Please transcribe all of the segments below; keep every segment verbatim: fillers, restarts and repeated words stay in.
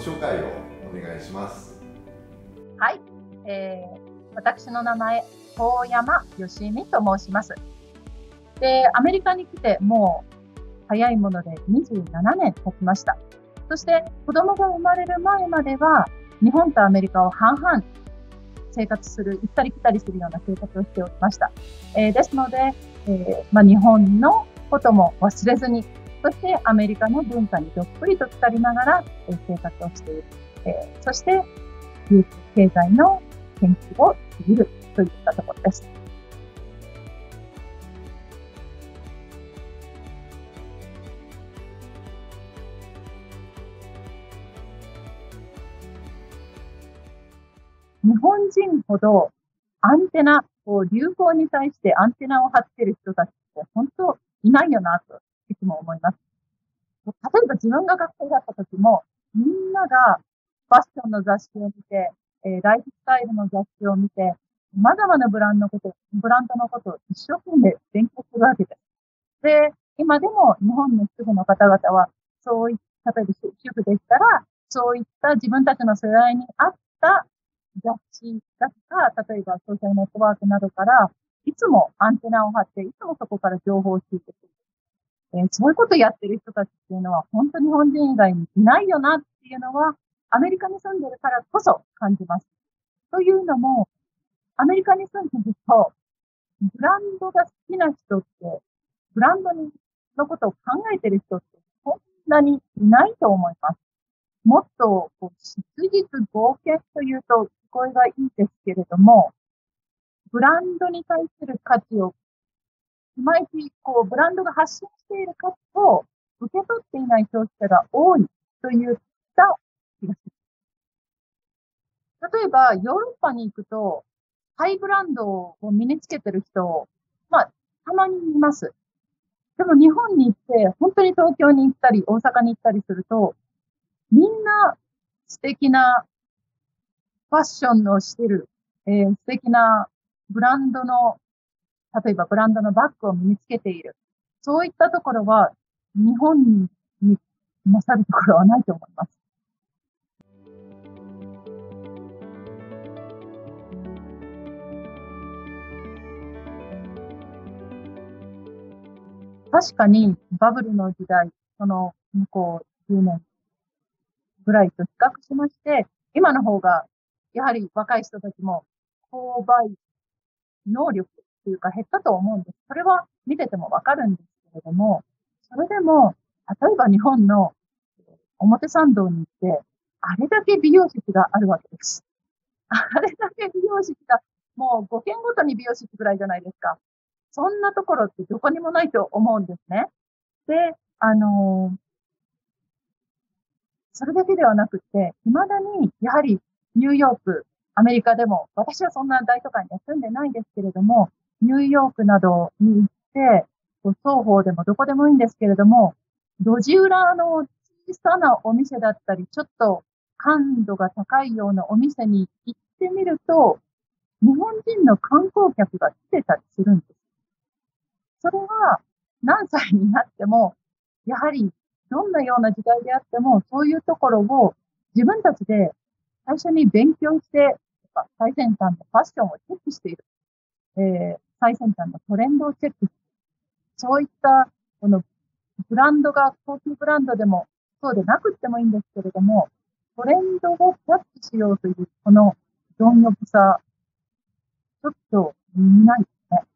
紹介をお願いします。 はい、えー、私の名前、遠山よしみと申します。で、アメリカに来てもう早いものでにじゅうななねん経ちました。そして子供が生まれる前までは日本とアメリカを半々生活する、行ったり来たりするような生活をしておりました。えー、ですので、えーまあ、日本のことも忘れずに、そしてアメリカの文化にどっぷりと浸かりながら、えー、生活をしている。えー、そして流通経済の研究をしているといったところです。日本人ほどアンテナ、こう流行に対してアンテナを張っている人たちって本当いないよなといつも思います。例えば自分が学生だった時も、みんながファッションの雑誌を見て、えー、ライフスタイルの雑誌を見て、様々なブランドのこと、ブランドのことを一生懸命勉強するわけです。で、今でも日本の主婦の方々は、そういった、例えば主婦でしたら、そういった自分たちの世代に合った雑誌だとか、例えばソーシャルネットワークなどから、いつもアンテナを張って、いつもそこから情報を聞いてくる。えー、そういうことをやってる人たちっていうのは、本当に日本人以外にいないよなっていうのは、アメリカに住んでるからこそ感じます。というのも、アメリカに住んでると、ブランドが好きな人って、ブランドのことを考えてる人って、そんなにいないと思います。もっと、こう、質実剛健というと聞こえがいいですけれども、ブランドに対する価値を、いまいち、こう、ブランドが発信している価値を受け取っていない消費者が多いといった気がする。例えば、ヨーロッパに行くと、ハイブランドを身につけてる人、まあ、たまにいます。でも日本に行って、本当に東京に行ったり、大阪に行ったりすると、みんな素敵なファッションのしてる、えー、素敵なブランドの、例えばブランドのバッグを身につけている。そういったところは、日本に勝るところはないと思います。確かにバブルの時代、その向こうじゅうねんぐらいと比較しまして、今の方が、やはり若い人たちも購買能力というか減ったと思うんです。それは見ててもわかるんですけれども、それでも、例えば日本の表参道に行って、あれだけ美容室があるわけです。あれだけ美容室が、もうごけんごとに美容室ぐらいじゃないですか。そんなところってどこにもないと思うんですね。で、あのー、それだけではなくて、未だに、やはりニューヨーク、アメリカでも、私はそんな大都会には住んでないですけれども、ニューヨークなどに行って、双方でもどこでもいいんですけれども、路地裏の小さなお店だったり、ちょっと感度が高いようなお店に行ってみると、日本人の観光客が来てたりするんです。それは何歳になっても、やはりどんなような時代であっても、そういうところを自分たちで最初に勉強して、最先端のファッションをチェックしている。えー、最先端のトレンドをチェック。そういった、このブランドが高級ブランドでもそうでなくってもいいんですけれども、トレンドをキャッチしようという、この貪欲さ、ちょっと見ないですね。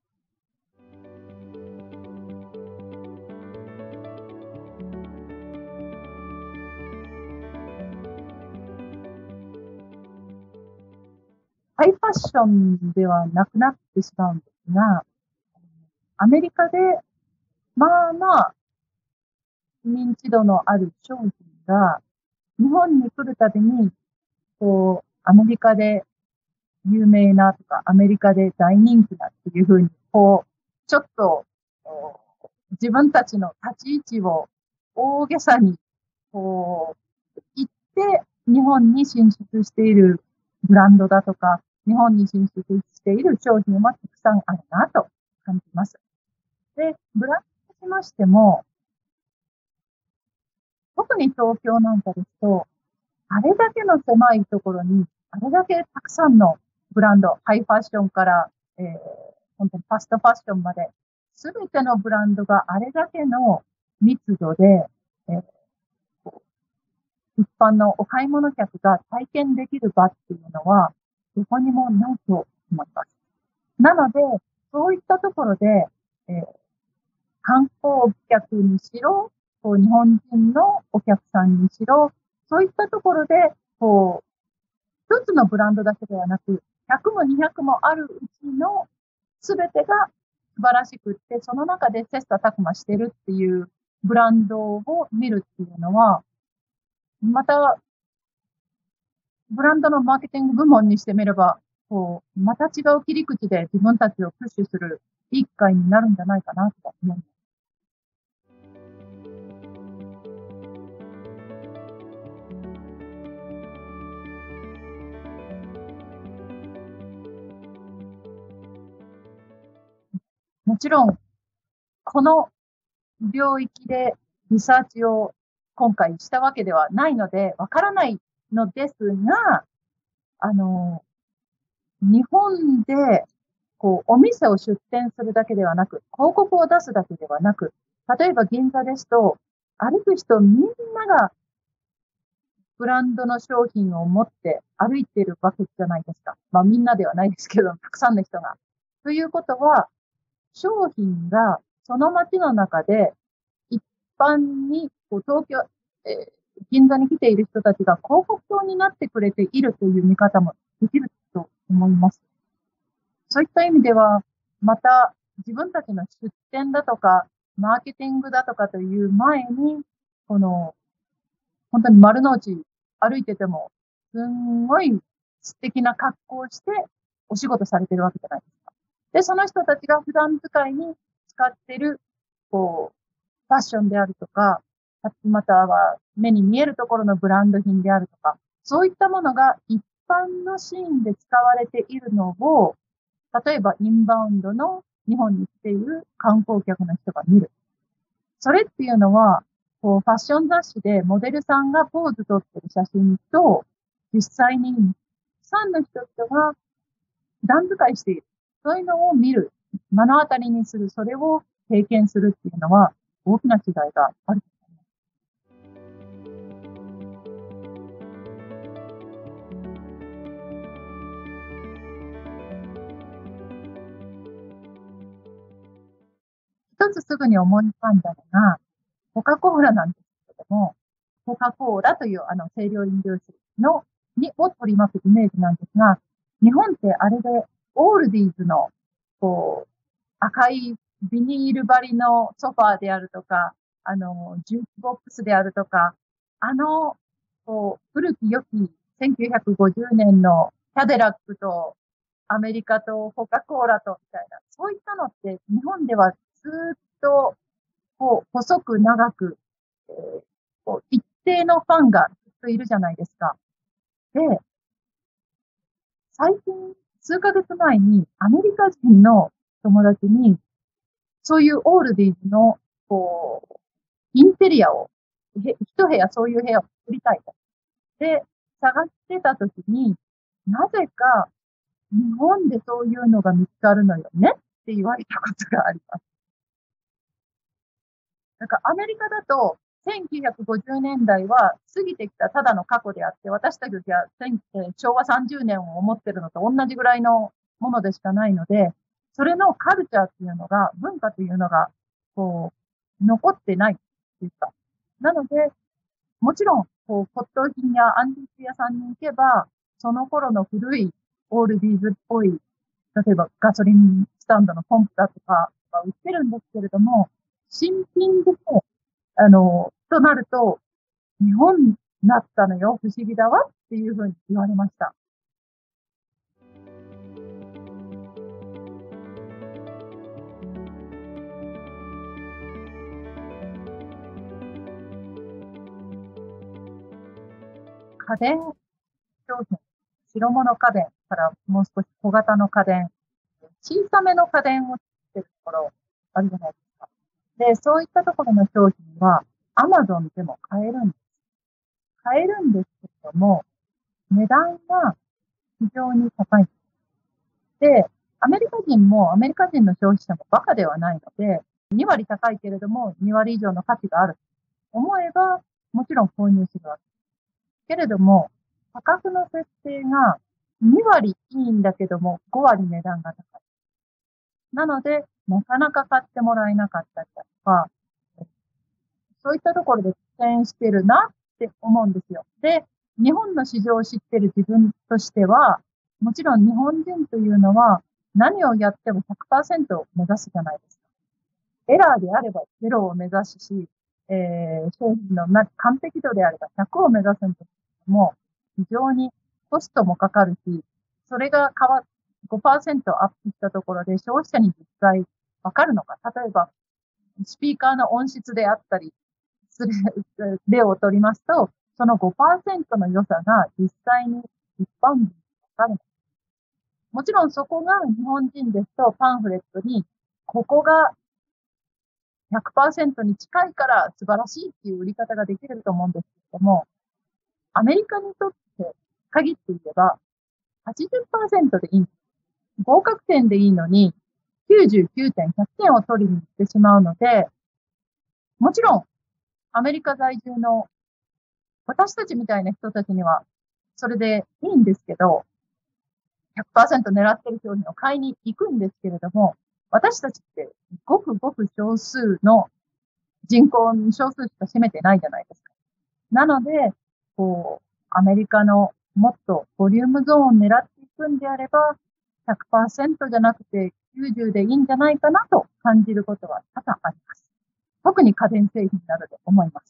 ハイファッションではなくなってしまうんですが、アメリカで、まあまあ、認知度のある商品が、日本に来るたびに、こう、アメリカで有名なとか、アメリカで大人気だっていうふうに、こう、ちょっと、自分たちの立ち位置を大げさに、こう、言って、日本に進出しているブランドだとか、日本に進出している商品もたくさんあるなと感じます。で、ブランドとしましても、特に東京なんかですと、 あれだけの狭いところに、あれだけたくさんのブランド、ハイファッションから、えー、本当にファストファッションまで、すべてのブランドがあれだけの密度で、えー、一般のお買い物客が体験できる場っていうのは、どこにもないと思います。なので、そういったところで、えー、観光客にしろ、こう日本人のお客さんにしろ、そういったところで、こう、一つのブランドだけではなく、ひゃくもにひゃくもあるうちのすべてが素晴らしくって、その中で切磋琢磨してるっていうブランドを見るっていうのは、また、ブランドのマーケティング部門にしてみれば、こう、また違う切り口で自分たちをプッシュするいい機会になるんじゃないかなと思います。もちろん、この領域でリサーチを今回したわけではないので、わからないのですが、あの、日本で、こう、お店を出店するだけではなく、広告を出すだけではなく、例えば銀座ですと、歩く人みんながブランドの商品を持って歩いているわけじゃないですか。まあみんなではないですけど、たくさんの人が。ということは、商品がその街の中で一般に、こう東京、えー銀座に来ている人たちが広告塔になってくれているという見方もできると思います。そういった意味では、また自分たちの出店だとか、マーケティングだとかという前に、この、本当に丸の内歩いてても、すんごい素敵な格好をしてお仕事されてるわけじゃないですか。で、その人たちが普段使いに使ってる、こう、ファッションであるとか、または目に見えるところのブランド品であるとか、そういったものが一般のシーンで使われているのを、例えばインバウンドの日本に来ている観光客の人が見る。それっていうのは、こう、ファッション雑誌でモデルさんがポーズ撮ってる写真と、実際に、たくさんの人々が普段使いしている。そういうのを見る。目の当たりにする。それを経験するっていうのは、大きな違いがある。一つすぐに思い浮かんだのが、コカ・コーラなんですけれども、コカ・コーラというあの清涼飲料水の、に、を取り巻くイメージなんですが、日本ってあれで、オールディーズの、こう、赤いビニール張りのソファーであるとか、あの、ジュークボックスであるとか、あの、こう、古き良きせんきゅうひゃくごじゅうねんのキャデラックとアメリカとコカ・コーラとみたいな、そういったのって日本ではずっと、こう、細く長く、えーこう一定のファンがずっといるじゃないですか。で、最近、数ヶ月前にアメリカ人の友達に、そういうオールディーズの、こう、インテリアを、へ一部屋そういう部屋を作りたいと。で、探してた時に、なぜか日本でそういうのが見つかるのよねって言われたことがあります。なんかアメリカだと、せんきゅうひゃくごじゅうねんだいは過ぎてきたただの過去であって、私たちは昭和さんじゅうねんを思ってるのと同じぐらいのものでしかないので、それのカルチャーっていうのが、文化というのが、こう、残ってないっていうか。なので、もちろん、こう、骨董品やアンティーク屋さんに行けば、その頃の古いオールディーズっぽい、例えばガソリンスタンドのポンプだとかが売ってるんですけれども、新品でも、あの、となると、日本になったのよ、不思議だわっていうふうに言われました。家電商品、白物家電からもう少し小型の家電、小さめの家電を作ってるところあるじゃないですか。で、そういったところの商品は Amazon でも買えるんです。 買えるんですけれども、値段が非常に高い。で、アメリカ人も、アメリカ人の消費者もバカではないので、に割高いけれども、に割以上の価値がある。思えば、もちろん購入するわけ。けれども、価格の設定がに割いいんだけども、ご割値段が高い。なので、なかなか買ってもらえなかったりだとか、そういったところで苦戦してるなって思うんですよ。で、日本の市場を知ってる自分としては、もちろん日本人というのは何をやっても ひゃくパーセント を目指すじゃないですか。エラーであればゼロを目指すし、えー、商品の完璧度であればひゃくを目指すんですけども、非常にコストもかかるし、それが変わ、ごパーセント アップしたところで消費者に実際わかるのか。例えば、スピーカーの音質であったりする例を取りますと、その ごパーセント の良さが実際に一般人にわかるのか。もちろんそこが日本人ですとパンフレットに、ここがひゃくパーセント に近いから素晴らしいっていう売り方ができると思うんですけども、アメリカにとって限って言えば はちじゅっパーセント でいい。合格点でいいのにきゅうじゅうきゅうてん、ひゃくてんを取りに行ってしまうので、もちろんアメリカ在住の私たちみたいな人たちにはそれでいいんですけど、ひゃくパーセント 狙ってる商品を買いに行くんですけれども、私たちってごくごく少数の人口の少数しか占めてないじゃないですか。なので、こう、アメリカのもっとボリュームゾーンを狙っていくんであれば、ひゃくパーセント じゃなくてきゅうじゅうでいいんじゃないかなと感じることは多々あります。特に家電製品などで思います。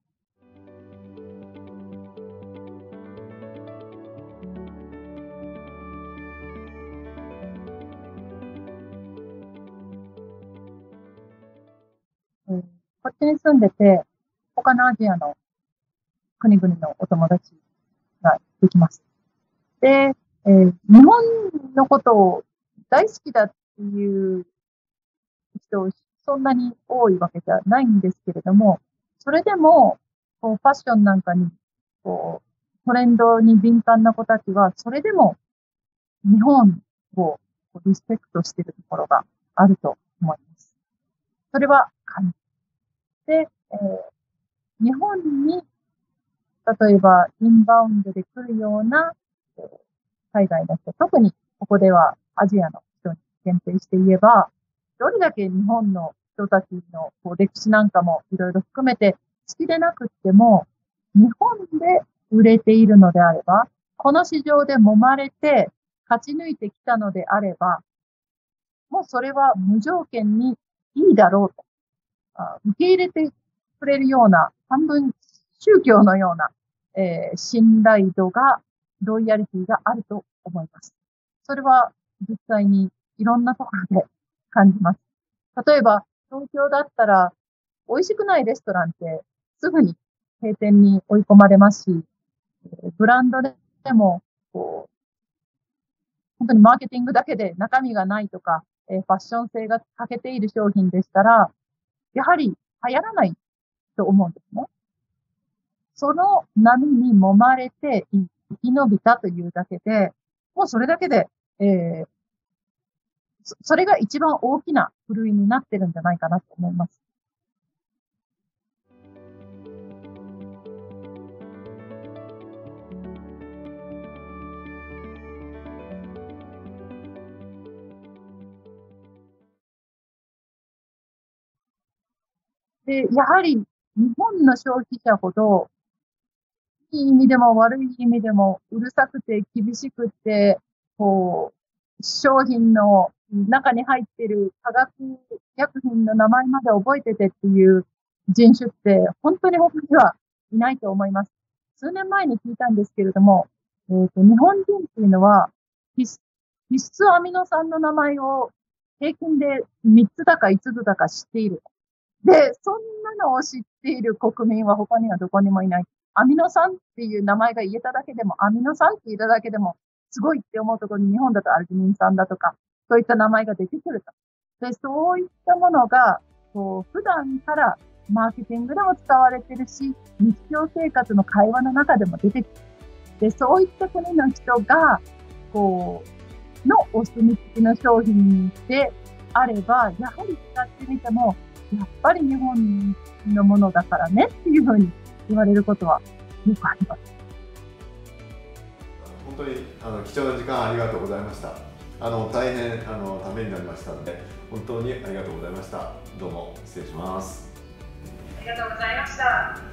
うん、こっちに住んでて、他のアジアの国々のお友達ができます。で、えー、日本のことを大好きだっていう人、そんなに多いわけじゃないんですけれども、それでも、こう、ファッションなんかに、こう、トレンドに敏感な子たちは、それでも日本をリスペクトしているところがあると思います。それは感じで、えー、日本に、例えばインバウンドで来るような、えー、海外の人、特にここではアジアの人に限定して言えば、どれだけ日本の人たちのこう歴史なんかもいろいろ含めて好きでなくっても、日本で売れているのであれば、この市場で揉まれて勝ち抜いてきたのであれば、もうそれは無条件にいいだろうと。受け入れてくれるような、半分宗教のような、えー、信頼度が、ロイヤリティがあると思います。それは実際にいろんなところで感じます。例えば、東京だったら、美味しくないレストランってすぐに閉店に追い込まれますし、ブランドでも、こう、本当にマーケティングだけで中身がないとか、えー、ファッション性が欠けている商品でしたら、やはり流行らないと思うんですね。その波に揉まれて生き延びたというだけで、もうそれだけで、えー、それが一番大きなふるいになってるんじゃないかなと思います。で、やはり日本の消費者ほど、いい意味でも悪い意味でもうるさくて厳しくて、こう、商品の中に入っている化学薬品の名前まで覚えててっていう人種って本当に他にはいないと思います。数年前に聞いたんですけれども、えーと、日本人っていうのは必須アミノ酸の名前を平均でみっつだかいつつだか知っている。で、そんなのを知っている国民は他にはどこにもいない。アミノ酸っていう名前が言えただけでも、アミノ酸って言っただけでも、すごいって思うところに日本だとアルギニン酸だとか、そういった名前が出てくると。で、そういったものが、こう、普段からマーケティングでも使われてるし、日常生活の会話の中でも出てきて、そういった国の人が、こう、のお墨付きの商品であれば、やはり使ってみても、やっぱり日本のものだからねっていうふうに言われることはよくあります。 本当にあの貴重な時間ありがとうございました。あの大変あのためになりましたので、本当にありがとうございました。どうも失礼します。 ありがとうございました。